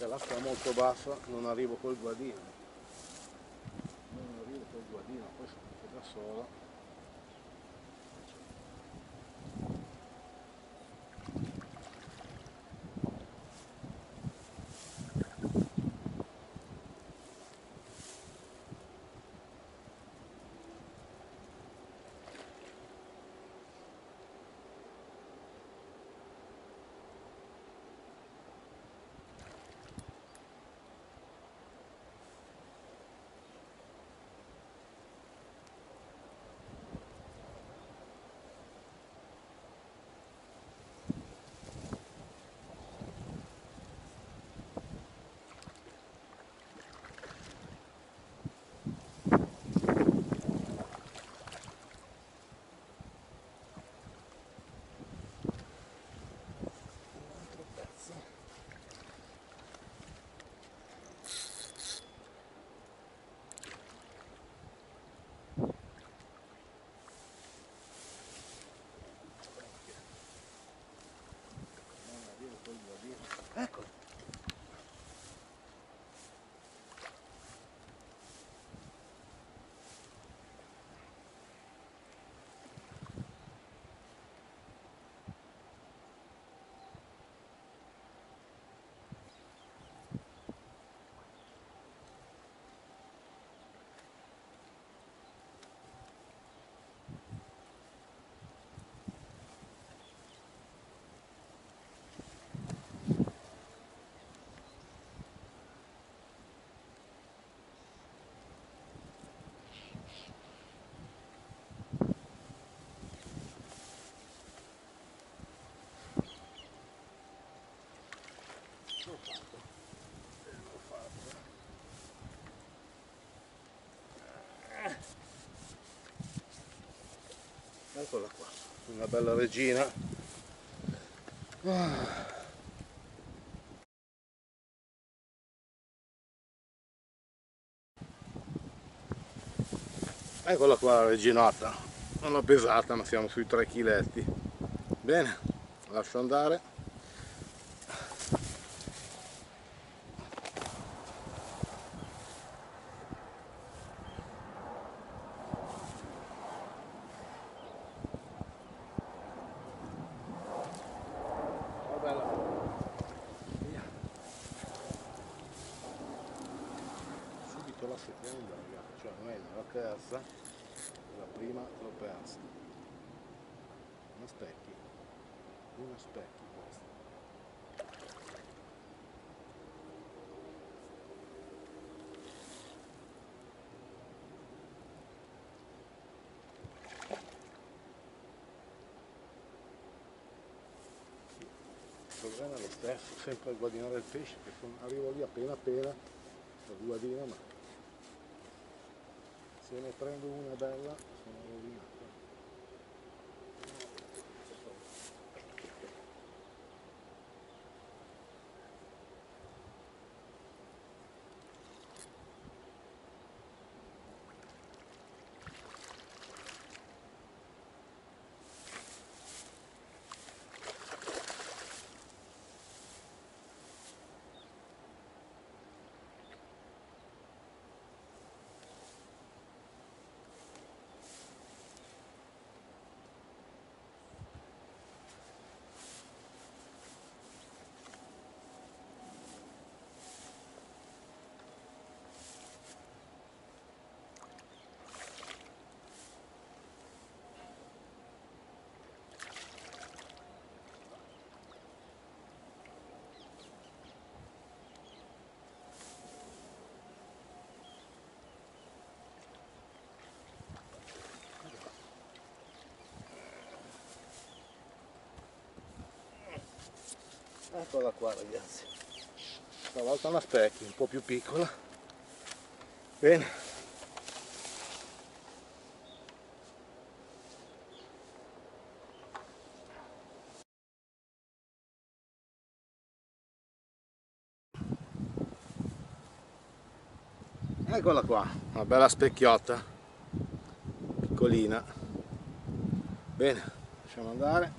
Se l'acqua è molto bassa non arrivo col guadino, poi sono anche da solo. Ecco. Eccola qua, una bella regina. Eccola qua la reginata, non l'ho pesata ma siamo sui 3 chiletti. Bene, lascio andare. Subito la seconda, ragazzi, cioè non è la terza, la prima l'ho persa. Una specchi questa. Il problema è lo stesso, sempre a guadagnare il pesce, che arrivo lì appena la guadina, ma se ne prendo una bella sono rovinato. Eccola qua ragazzi, stavolta una specchio, un po' più piccola. Bene. Eccola qua, una bella specchiotta, piccolina. Bene, lasciamo andare.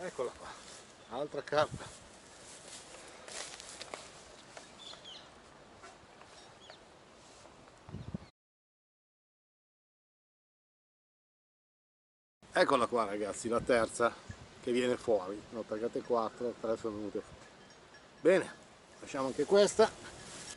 Eccola qua, altra carpa. Eccola qua ragazzi, la terza che viene fuori. Ne ho tagliate 4, 3 sono venute fuori. Bene, lasciamo anche questa.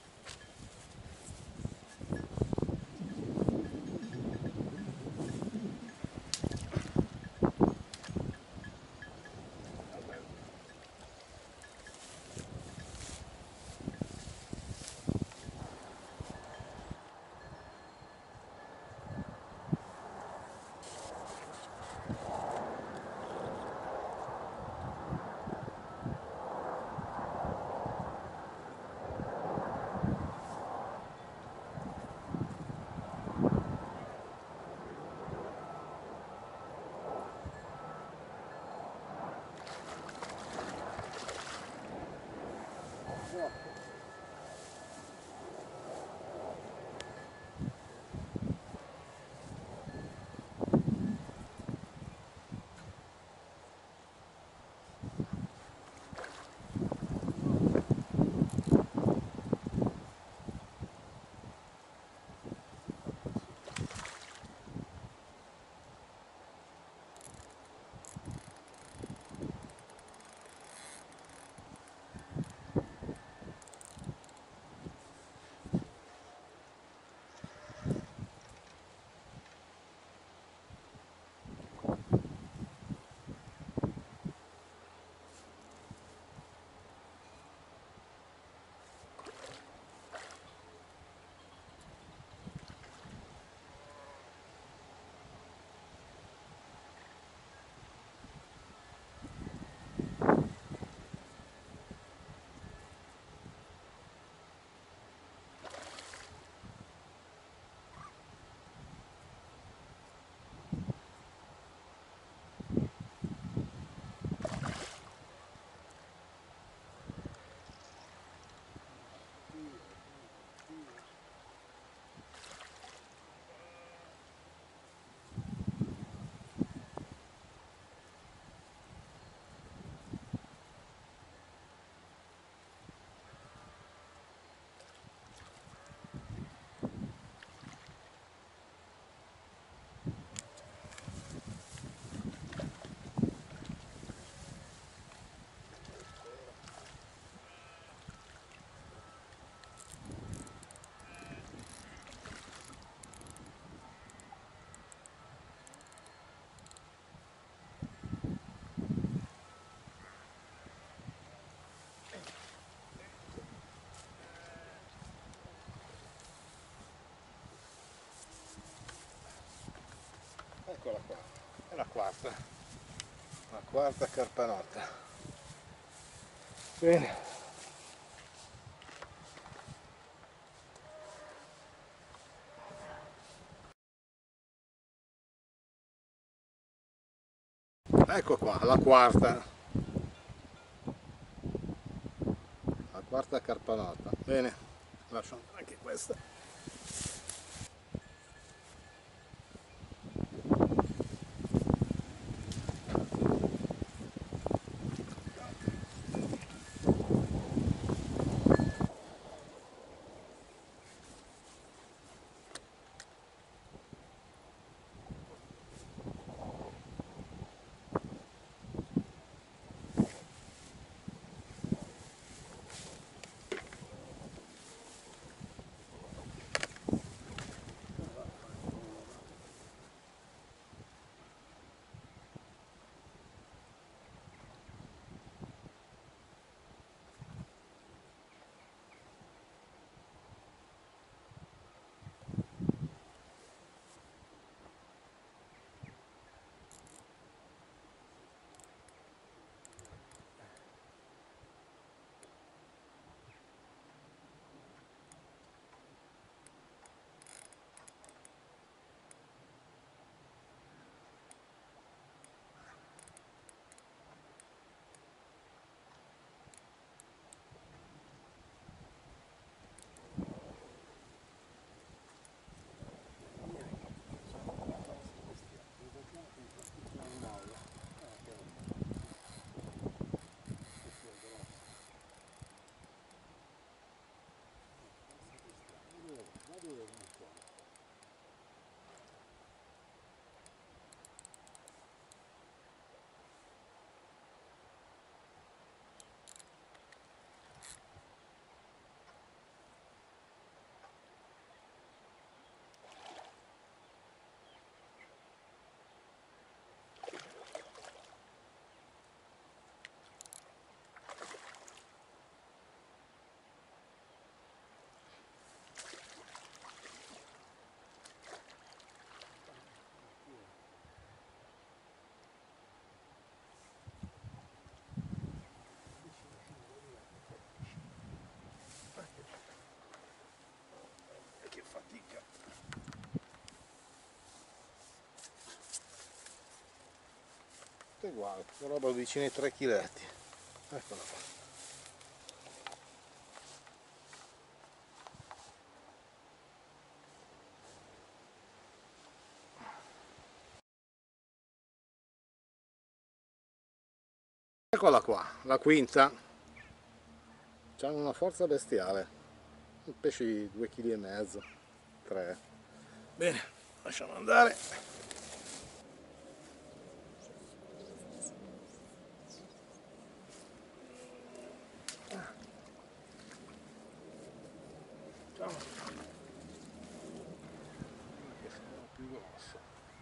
Eccola qua, è la quarta carpanotta. Bene. Ecco qua, la quarta carpanotta. Bene, lascio anche questa. questa è uguale, questa roba vicino ai 3 kg. Eccola qua. Eccola qua, la quinta. C'ha una forza bestiale. Un pesce di 2,5 kg, 3. Bene, lasciamo andare. Che sono più grosso.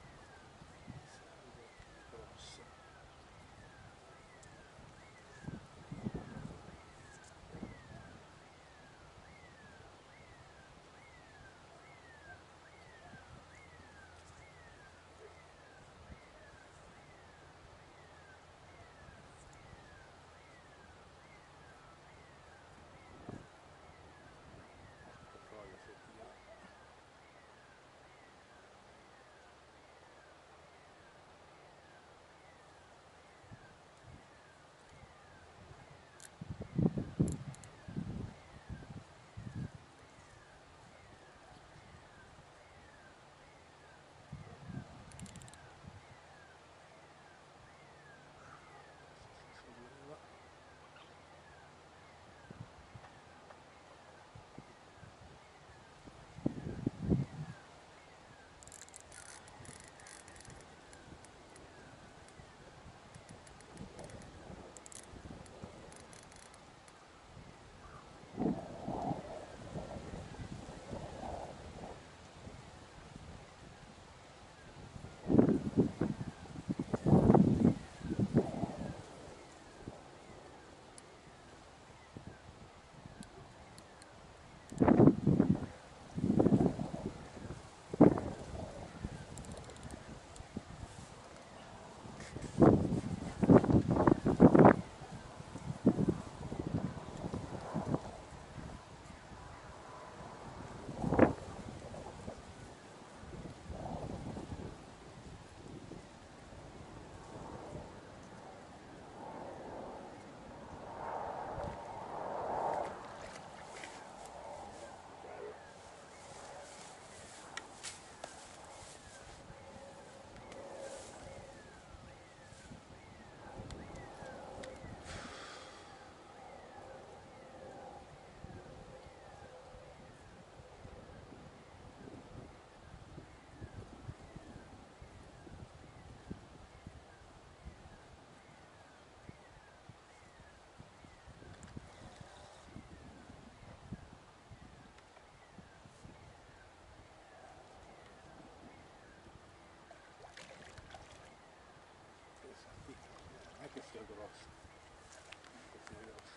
Che sia grosso, che sia grosso.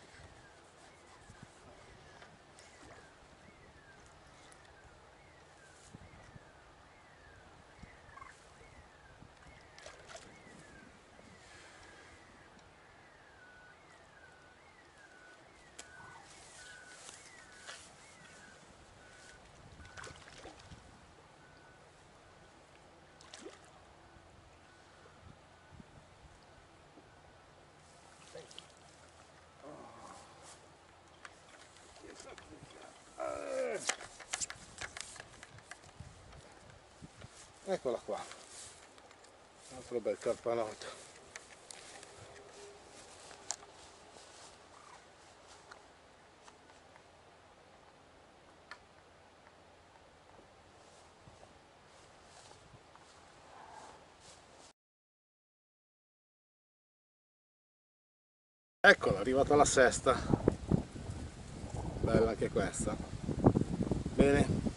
Eccola qua, un altro bel carpanotto. Eccola, è arrivata la sesta, bella anche questa. Bene.